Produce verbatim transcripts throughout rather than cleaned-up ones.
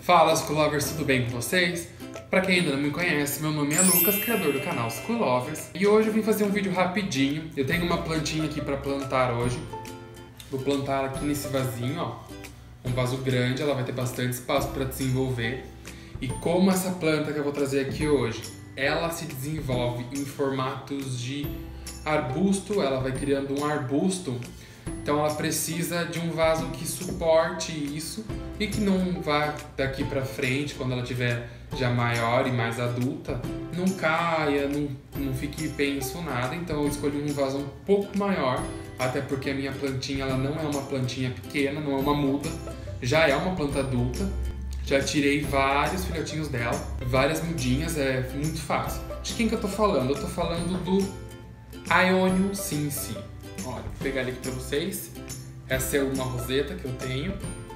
Fala, School-Lovers, tudo bem com vocês? Pra quem ainda não me conhece, meu nome é Lucas, criador do canal School-Lovers. E hoje eu vim fazer um vídeo rapidinho. Eu tenho uma plantinha aqui pra plantar hoje. Vou plantar ela aqui nesse vasinho, ó. Um vaso grande, ela vai ter bastante espaço pra desenvolver. E como essa planta que eu vou trazer aqui hoje, ela se desenvolve em formatos de arbusto, ela vai criando um arbusto. Então ela precisa de um vaso que suporte isso e que não vá daqui pra frente, quando ela tiver já maior e mais adulta, não caia, não, não fique penso nada. Então eu escolhi um vaso um pouco maior, até porque a minha plantinha ela não é uma plantinha pequena, não é uma muda, já é uma planta adulta. Já tirei vários filhotinhos dela, várias mudinhas, é muito fácil. De quem que eu tô falando? Eu tô falando do Ionium Cinci. Olha, vou pegar ele aqui pra vocês. Essa é uma roseta que eu tenho.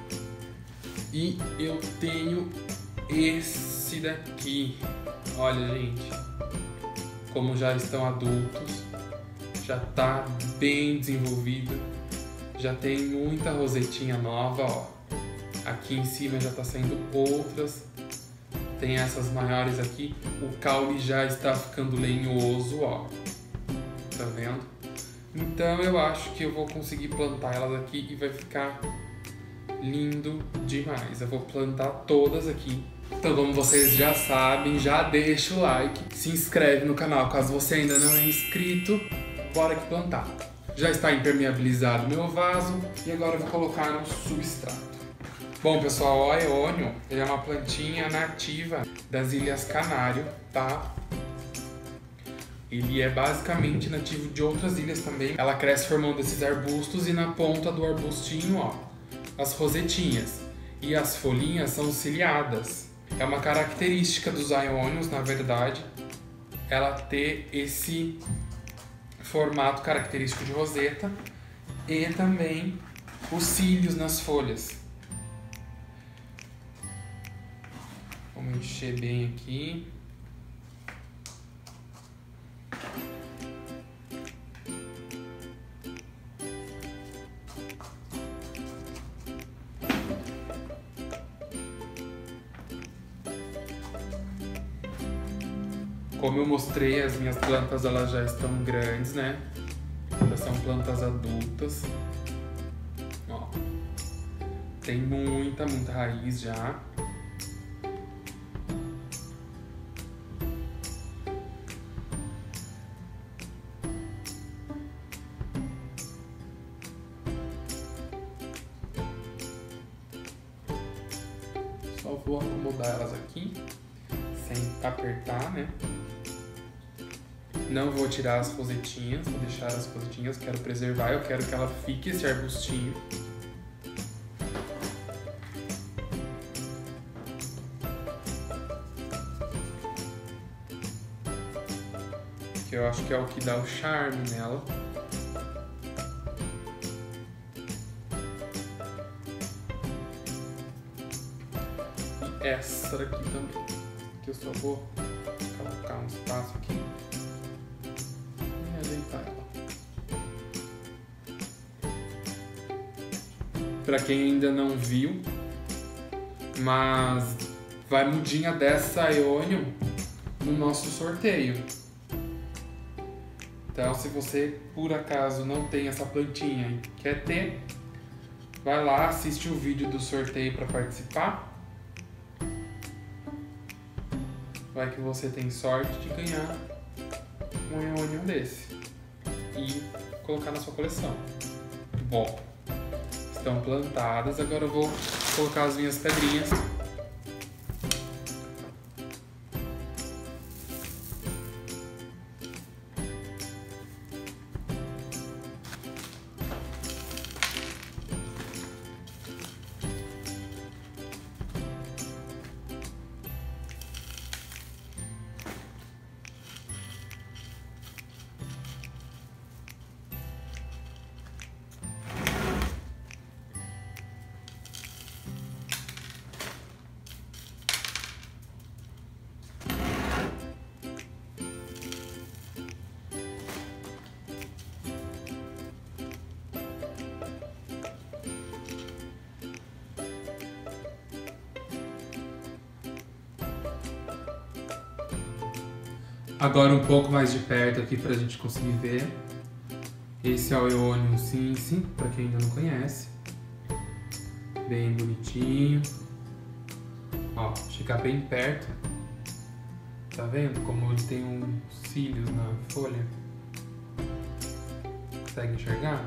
E eu tenho esse daqui. Olha, gente, como já estão adultos, já tá bem desenvolvido. Já tem muita rosetinha nova, ó. Aqui em cima já tá saindo outras. Tem essas maiores aqui. O caule já está ficando lenhoso, ó. Tá vendo? Então eu acho que eu vou conseguir plantar elas aqui e vai ficar lindo demais. Eu vou plantar todas aqui. Então, como vocês já sabem, já deixa o like, se inscreve no canal caso você ainda não é inscrito. Bora aqui plantar. Já está impermeabilizado meu vaso e agora eu vou colocar no substrato. Bom, pessoal, o Ionium, ele é uma plantinha nativa das Ilhas Canário, tá? Ele é basicamente nativo de outras ilhas também. Ela cresce formando esses arbustos e na ponta do arbustinho, ó, as rosetinhas. E as folhinhas são ciliadas. É uma característica dos Ioniums, na verdade, ela ter esse formato característico de roseta e também os cílios nas folhas. Vamos encher bem aqui. Como eu mostrei, as minhas plantas elas já estão grandes, né? Já são plantas adultas. Ó, tem muita, muita raiz já. Só vou acomodar elas aqui, sem apertar, né? Não vou tirar as rosetinhas, vou deixar as rosetinhas, quero preservar, eu quero que ela fique esse arbustinho. Que eu acho que é o que dá o charme nela. E essa daqui também, que eu só vou colocar um espaço aqui. Pra quem ainda não viu, mas vai mudinha dessa Ionium no nosso sorteio. Então, se você por acaso não tem essa plantinha e quer ter, vai lá, assiste o vídeo do sorteio para participar. Vai que você tem sorte de ganhar um Ionium desse e colocar na sua coleção. Bom, estão plantadas, agora eu vou colocar as minhas pedrinhas. Agora um pouco mais de perto aqui pra gente conseguir ver. Esse é o Aeonium Cincy, pra quem ainda não conhece. Bem bonitinho. Ó, chegar bem perto. Tá vendo como ele tem uns cílios na folha? Consegue enxergar?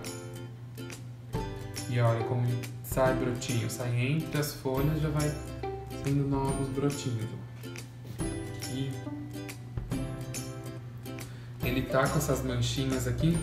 E olha como ele sai brotinho, sai entre as folhas, já vai saindo novos brotinhos. Aqui. Ele tá com essas manchinhas aqui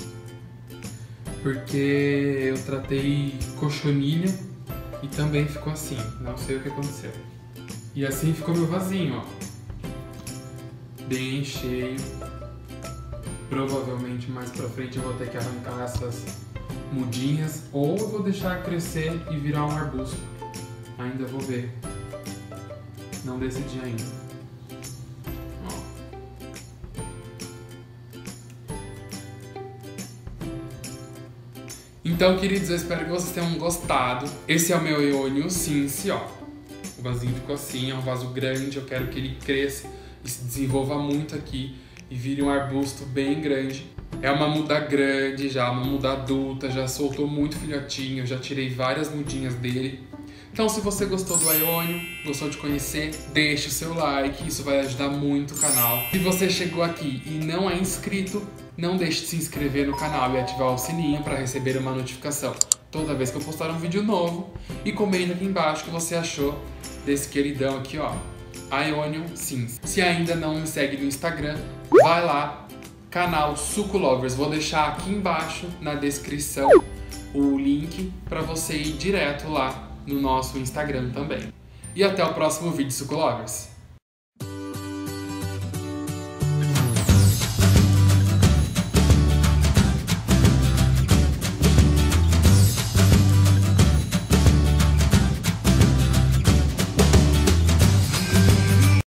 porque eu tratei cochonilha e também ficou assim, não sei o que aconteceu. E assim ficou meu vasinho, ó, bem cheio. Provavelmente mais pra frente eu vou ter que arrancar essas mudinhas ou eu vou deixar crescer e virar um arbusto. Ainda vou ver, não decidi ainda. Então, queridos, eu espero que vocês tenham gostado. Esse é o meu Aeonium Cincy, ó. O vasinho ficou assim, é um vaso grande. Eu quero que ele cresça e se desenvolva muito aqui e vire um arbusto bem grande. É uma muda grande já, uma muda adulta, já soltou muito filhotinho, eu já tirei várias mudinhas dele. Então, se você gostou do Aeonium, gostou de conhecer, deixe o seu like, isso vai ajudar muito o canal. Se você chegou aqui e não é inscrito, não deixe de se inscrever no canal e ativar o sininho para receber uma notificação toda vez que eu postar um vídeo novo. E comenta aqui embaixo o que você achou desse queridão aqui, ó, Aeonium Cincy. Se ainda não me segue no Instagram, vai lá, canal Suculovers. Vou deixar aqui embaixo na descrição o link para você ir direto lá no nosso Instagram também. E até o próximo vídeo, Suculovers!